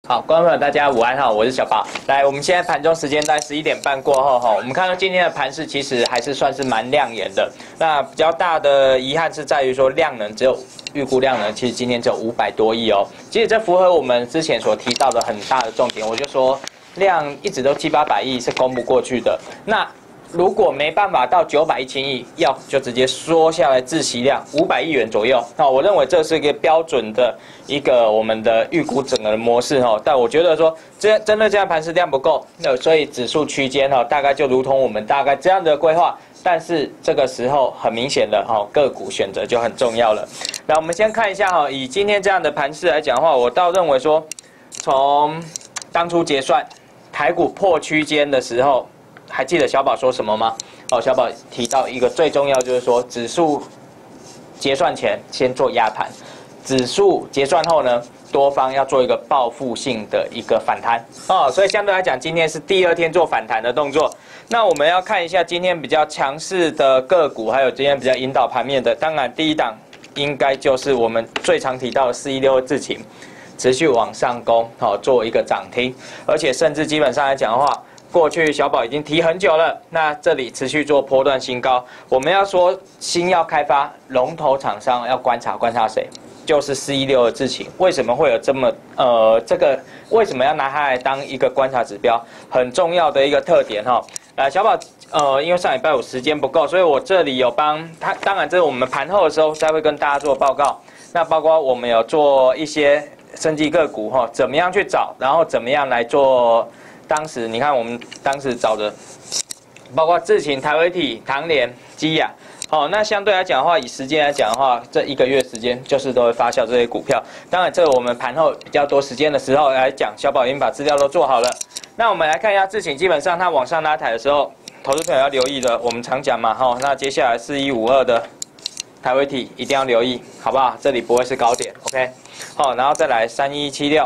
好，观众朋友，大家午安哈，我是小宝。来，我们现在盘中时间在11点半过后哈，我们看到今天的盘势其实还是算是蛮亮眼的。那比较大的遗憾是在于说量能只有预估量能，其实今天只有500多亿哦。其实这符合我们之前所提到的很大的重点，我就说量一直都700、800亿是攻不过去的。那如果没办法到900、1000亿，要就直接缩下来自息量500亿元左右。那我认为这是一个标准的一个我们的预估整个的模式哈。但我觉得说，真的这样盘势量不够，那所以指数区间哈，大概就如同我们大概这样的规划。但是这个时候很明显的哈，个股选择就很重要了。那我们先看一下哈，以今天这样的盘势来讲的话，我倒认为说，从当初结算台股破区间的时候。还记得小宝说什么吗？哦，小宝提到一个最重要就是说，指数结算前先做压盘，指数结算后呢，多方要做一个报复性的一个反弹哦，所以相对来讲，今天是第2天做反弹的动作。那我们要看一下今天比较强势的个股，还有今天比较引导盘面的。当然，第一档应该就是我们最常提到的416智勤，持续往上攻，好做一个涨停，而且甚至基本上来讲的话。过去小宝已经提很久了，那这里持续做波段新高。我们要说新药开发龙头厂商要观察谁？就是416的智勤。为什么会有这么这个为什么要拿它来当一个观察指标？很重要的一个特点哈。小宝因为上礼拜五时间不够，所以我这里有帮他。当然这是我们盘后的时候才会跟大家做报告。那包括我们有做一些生技个股哈，怎么样去找，然后怎么样来做。当时你看，我们当时找的，包括智勤、台微体、唐联、基亚，那相对来讲的话，以时间来讲的话，这1个月时间就是都会发酵这些股票。当然，这个我们盘后比较多时间的时候来讲，小宝已经把资料都做好了。那我们来看一下智勤，基本上它往上拉抬的时候，投资朋友要留意的，我们常讲嘛，那接下来4152的台微体一定要留意，好不好？这里不会是高点 ，OK， 然后再来3176。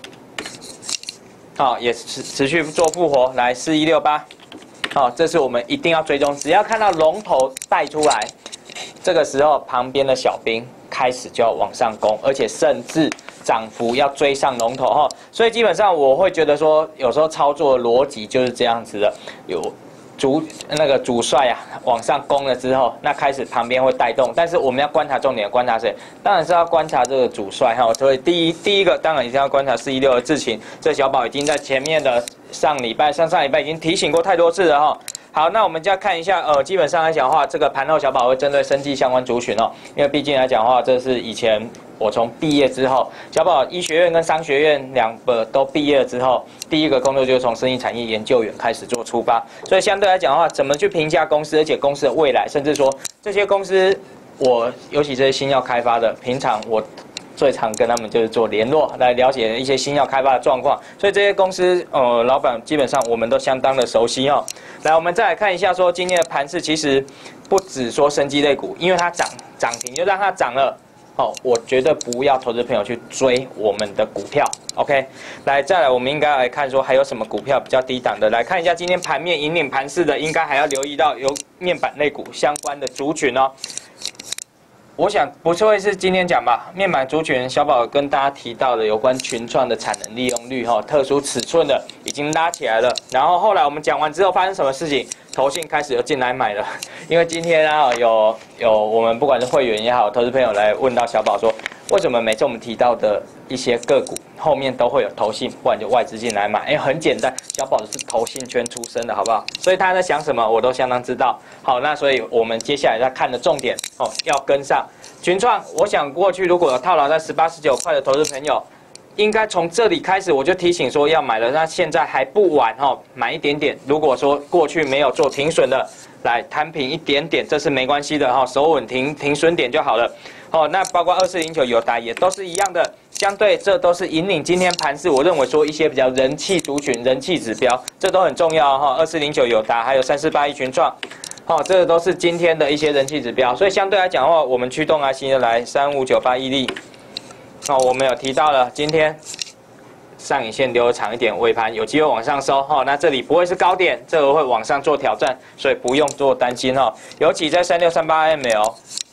也持续做复活，来4168，这是我们一定要追踪，只要看到龙头带出来，这个时候旁边的小兵开始就要往上攻，而且甚至涨幅要追上龙头哈，所以基本上我会觉得说，有时候操作逻辑就是这样子的，有。主帅啊往上攻了之后，那开始旁边会带动，但是我们要观察重点，观察谁？当然是要观察这个主帅哈。所以第一个当然一定要观察416的智勤，这小宝已经在前面的上礼拜已经提醒过太多次了哈。好，那我们就要看一下，基本上来讲的话，这个盘后小宝会针对生技相关族群哦，因为毕竟来讲的话，这是以前我从毕业之后，小宝医学院跟商学院2个都毕业了之后，第一个工作就是从生技产业研究员开始做出发，所以相对来讲的话，怎么去评价公司，而且公司的未来，甚至说这些公司，尤其这些新药开发的，平常我。最常跟他们就是做联络，来了解一些新药开发的状况，所以这些公司老板基本上我们都相当的熟悉哦。来，我们再来看一下说今天的盘势，其实不只说生技类股，因为它涨停就让它涨了我觉得不要投资朋友去追我们的股票 ，OK？ 来，再来我们应该来看说还有什么股票比较低档的，来看一下今天盘面引领盘势的，应该还要留意到有面板类股相关的族群哦。我想不会是今天讲吧，面板族群小宝跟大家提到的有关群创的产能利用率特殊尺寸的已经拉起来了。然后后来我们讲完之后发生什么事情？投信开始又进来买了，因为今天有我们不管是会员也好，投资朋友来问到小宝说，为什么每次我们提到的一些个股后面都会有投信，不然就外资进来买？很简单，小宝是投信圈出身的，好不好？所以他在想什么，我都相当知道。好，那所以我们接下来要看的重点要跟上群创。我想过去如果有套牢在18、19块的投资朋友。应该从这里开始，我就提醒说要买了，那现在还不晚买一点点。如果说过去没有做停损的，来摊平一点点，这是没关系的守稳停损点就好了。那包括2409友达也都是一样的，相对这都是引领今天盘势。我认为说一些比较人气族群、人气指标，这都很重要2409友达还有3481群创，这个都是今天的一些人气指标。所以相对来讲的话，我们驱动IC的来3598毅力。我们有提到了，今天上影线留长一点，尾盘有机会往上收那这里不会是高点，这个会往上做挑战，所以不用做担心尤其在3638AML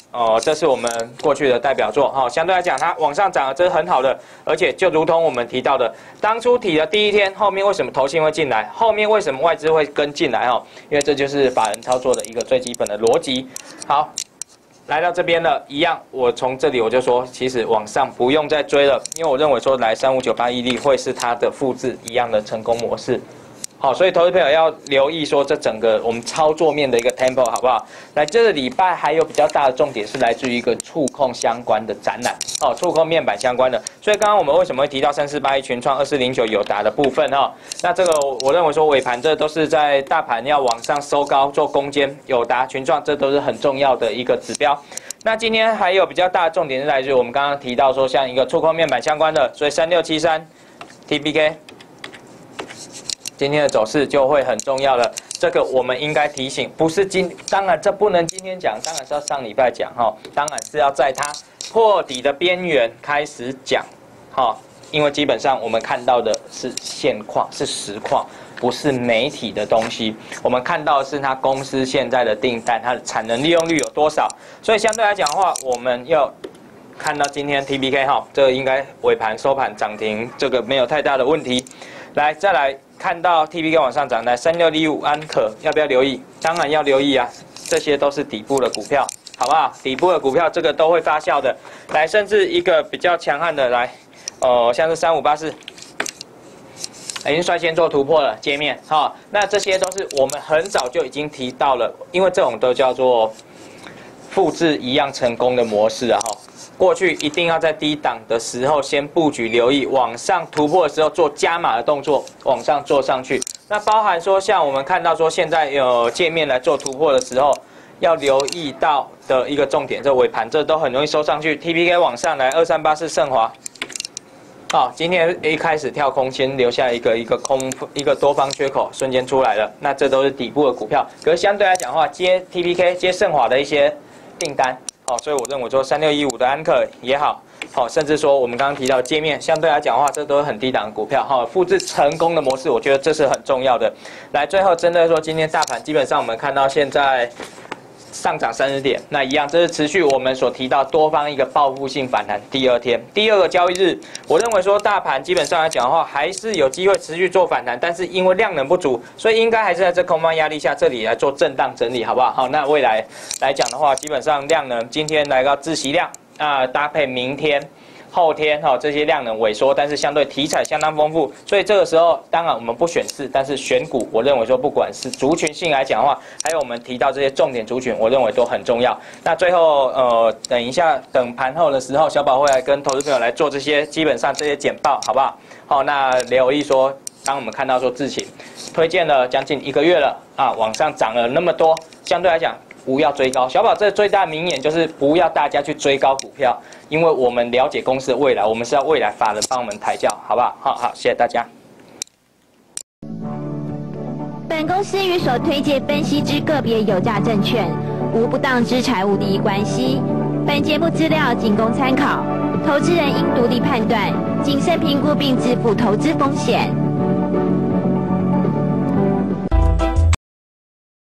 这是我们过去的代表作哈，相对来讲它往上涨了，这是很好的，而且就如同我们提到的，当初提的第一天，后面为什么投信会进来，后面为什么外资会跟进来哈？因为这就是法人操作的一个最基本的逻辑。好，来到这边了，一样，我从这里我就说，其实往上不用再追了，因为我认为说来3598亿利会是它的复制一样的成功模式。好，所以投资朋友要留意说这整个我们操作面的一个 tempo 好不好？来，这个礼拜还有比较大的重点是来自于一个触控相关的展览，触控面板相关的。所以刚刚我们为什么会提到3481群创、2409友达的部分那这个我认为说尾盘这都是在大盘要往上收高做攻坚，友达、群创这都是很重要的一个指标。那今天还有比较大的重点是来自于我们刚刚提到说像一个触控面板相关的，所以3673 TPK。今天的走势就会很重要了，这个我们应该提醒，不是当然这不能今天讲，当然是要上礼拜讲当然是要在它破底的边缘开始讲因为基本上我们看到的是现况，是实况，不是媒体的东西，我们看到的是它公司现在的订单，它的产能利用率有多少，所以相对来讲的话，我们要看到今天 TPK 这个应该尾盘收盘涨停，这个没有太大的问题。来，再来看到 TPK 往上涨，来3615安可要不要留意？当然要留意啊，这些都是底部的股票，好不好？底部的股票这个都会发酵的。来，甚至一个比较强悍的，来，像是3584，已经率先做突破了界面，那这些都是我们很早就已经提到了，因为这种都叫做复制一样成功的模式过去一定要在低档的时候先布局，留意往上突破的时候做加码的动作，往上做上去。那包含说像我们看到说现在有界面来做突破的时候，要留意到的一个重点，这尾盘这都很容易收上去。TPK 往上来2384盛华，今天一开始跳空，先留下一个多方缺口，瞬间出来了。那这都是底部的股票，可是相对来讲的话，接 TPK 接盛华的一些订单。所以我认为说3615的安可也好，甚至说我们刚刚提到界面，相对来讲的话，这都是很低档的股票，复制成功的模式，我觉得这是很重要的。来，最后针对说今天大盘，基本上我们看到现在上涨30点，那一样，这是持续我们所提到多方一个报复性反弹第二天，第二个交易日，我认为说大盘基本上来讲的话，还是有机会持续做反弹，但是因为量能不足，所以应该还是在这空方压力下，这里来做震荡整理，好不好？那未来来讲的话，基本上量能今天来到自息量搭配明天。后天这些量能萎缩，但是相对题材相当丰富，所以这个时候当然我们不选市，但是选股，我认为说不管是族群性来讲的话，还有我们提到这些重点族群，我认为都很重要。那最后等一下等盘后的时候，小宝会来跟投资朋友来做这些基本上这些简报，好不好？那留意说，当我们看到说智勤推荐了将近1个月了往上涨了那么多，相对来讲。不要追高，小宝这最大的名言就是不要大家去追高股票，因为我们了解公司的未来，我们是要未来法人帮我们抬轿，好不好？好，谢谢大家。 本公司与所推介分析之个别有价证券无不当之财务利益关系。本节目资料仅供参考，投资人应独立判断、谨慎评估并自负投资风险。